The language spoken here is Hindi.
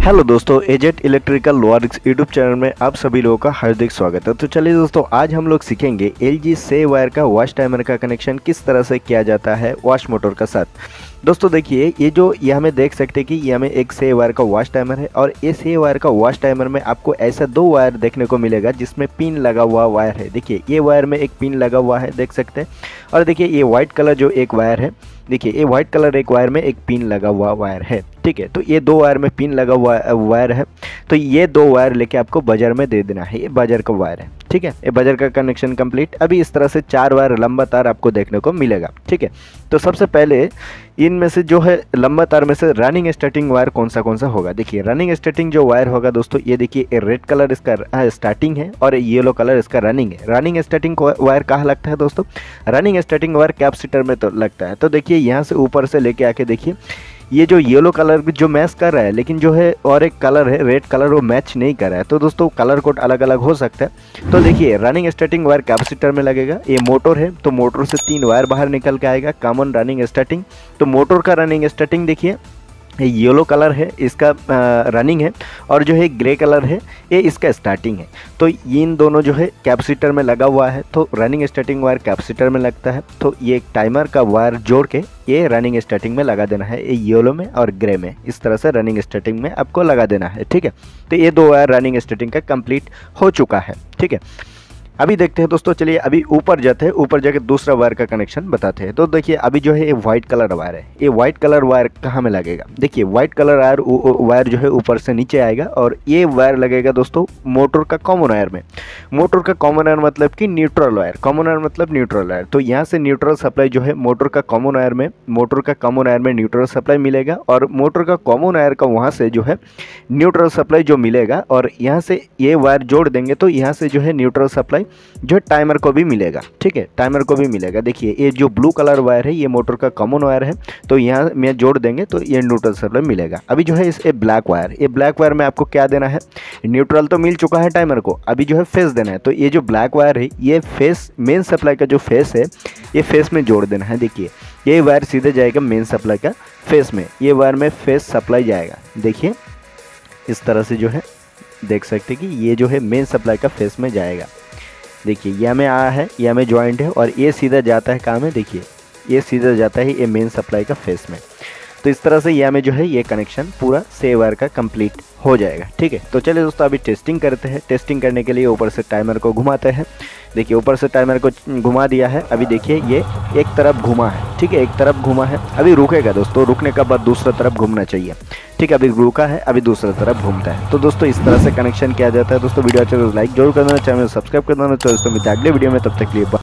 हेलो दोस्तों, एजेट इलेक्ट्रिकल वर्क्स यूट्यूब चैनल में आप सभी लोगों का हार्दिक स्वागत है। तो चलिए दोस्तों, आज हम लोग सीखेंगे एलजी से वायर का वॉश टाइमर का कनेक्शन किस तरह से किया जाता है वॉश मोटर का साथ। दोस्तों देखिए, ये हमें देख सकते हैं कि ये हमें एक से वायर का वॉश टाइमर है और ये से वायर का वॉश टाइमर में आपको ऐसा दो वायर देखने को मिलेगा जिसमें पिन लगा हुआ वायर है। देखिए ये वायर में एक पिन लगा हुआ है, देख सकते हैं। और देखिए ये व्हाइट कलर जो एक वायर है, देखिए ये व्हाइट कलर एक वायर में एक पिन लगा हुआ वायर है। ठीक है, तो ये दो वायर में पिन लगा हुआ वायर है। तो ये दो वायर लेके आपको बाजार में दे देना है। ये बाजार का वायर है, ठीक है। ये बाजार का कनेक्शन कंप्लीट। अभी इस तरह से चार वायर लंबा तार आपको देखने को मिलेगा, ठीक है। तो सबसे पहले इनमें से जो है लंबा तार में से रनिंग स्टार्टिंग वायर कौन सा होगा। देखिए रनिंग स्टार्टिंग जो वायर होगा दोस्तों, ये देखिए रेड कलर इसका स्टार्टिंग है और येलो कलर इसका रनिंग है। रनिंग स्टार्टिंग वायर कहाँ लगता है दोस्तों? रनिंग स्टार्टिंग वायर कैपेसिटर में तो लगता है। तो देखिए यहाँ से ऊपर से लेके आके देखिए ये जो येलो कलर जो मैच कर रहा है, लेकिन जो है और एक कलर है रेड कलर, वो मैच नहीं कर रहा है। तो दोस्तों कलर कोड अलग अलग हो सकता है। तो देखिए रनिंग स्टार्टिंग वायर कैपेसिटर में लगेगा। ये मोटर है तो मोटर से तीन वायर बाहर निकल के आएगा, कॉमन रनिंग स्टार्टिंग। तो मोटर का रनिंग स्टार्टिंग देखिए येलो कलर है, इसका रनिंग है, और जो है ग्रे कलर है ये इसका स्टार्टिंग है। तो इन दोनों जो है कैपेसिटर में लगा हुआ है। तो रनिंग स्टार्टिंग वायर कैपेसिटर में लगता है। तो ये टाइमर का वायर जोड़ के ये रनिंग स्टार्टिंग में लगा देना है, ये येलो में और ग्रे में। इस तरह से रनिंग स्टार्टिंग में आपको लगा देना है, ठीक है। तो ये दो वायर रनिंग स्टार्टिंग का कंप्लीट हो चुका है, ठीक है। अभी देखते हैं दोस्तों, चलिए अभी ऊपर जाते हैं, ऊपर जाके दूसरा वायर का कनेक्शन बताते हैं। तो देखिए अभी जो है ये व्हाइट कलर वायर है। ये व्हाइट कलर वायर कहाँ में लगेगा? देखिए व्हाइट कलर वायर जो है ऊपर से नीचे आएगा और ये वायर लगेगा दोस्तों मोटर का कॉमन वायर में। मोटर का कॉमन वायर मतलब कि न्यूट्रल वायर, कॉमन वायर मतलब न्यूट्रल वायर। तो यहाँ से न्यूट्रल सप्लाई जो है मोटर का कॉमन वायर में, मोटर का कॉमन वायर में न्यूट्रल सप्लाई मिलेगा और मोटर का कॉमन वायर का वहाँ से जो है न्यूट्रल सप्लाई जो मिलेगा, और यहाँ से ये वायर जोड़ देंगे तो यहाँ से जो है न्यूट्रल सप्लाई जो टाइमर को भी मिलेगा, ठीक है। टाइमर को भी मिलेगा। देखिए ये जो ब्लू कलर वायर है ये मोटर का कॉमन वायर है, तो यहाँ में जोड़ देंगे तो ये न्यूट्रल सप्लाई मिलेगा। अभी जो है इस ब्लैक वायर, ये ब्लैक वायर में आपको क्या देना है? न्यूट्रल तो मिल चुका है टाइमर को, अभी जो है फेस देना है। तो ये जो ब्लैक वायर है ये फेस, मेन सप्लाई का जो फेस है ये फेस में जोड़ देना है। देखिए ये वायर सीधे जाएगा मेन सप्लाई का फेस में, ये वायर में फेस सप्लाई जाएगा। देखिए इस तरह से जो है देख सकते कि ये जो है मेन सप्लाई का फेस में जाएगा। देखिए ये में आया है, ये में जॉइंट है और ये सीधा जाता है कहाँ में? देखिए ये सीधा जाता है ये मेन सप्लाई का फेस में। तो इस तरह से यहाँ में जो है ये कनेक्शन पूरा से वायर का कंप्लीट हो जाएगा, ठीक है। तो चलिए दोस्तों अभी टेस्टिंग करते हैं। टेस्टिंग करने के लिए ऊपर से टाइमर को घुमाते हैं। देखिए ऊपर से टाइमर को घुमा दिया है। अभी देखिए ये एक तरफ घुमा है, ठीक है, एक तरफ घुमा है। अभी रुकेगा दोस्तों, रुकने का बाद दूसरा तरफ घूमना चाहिए, ठीक है। अभी रुका है, अभी दूसरा तरफ घूमता है। तो दोस्तों इस तरह से कनेक्शन किया जाता है। दोस्तों वीडियो अच्छा तो लाइक जरूर कर देना, चैनल सब्सक्राइब कर देना। तो दोस्तों मिलते हैं अगले वीडियो में, तब तक के लिए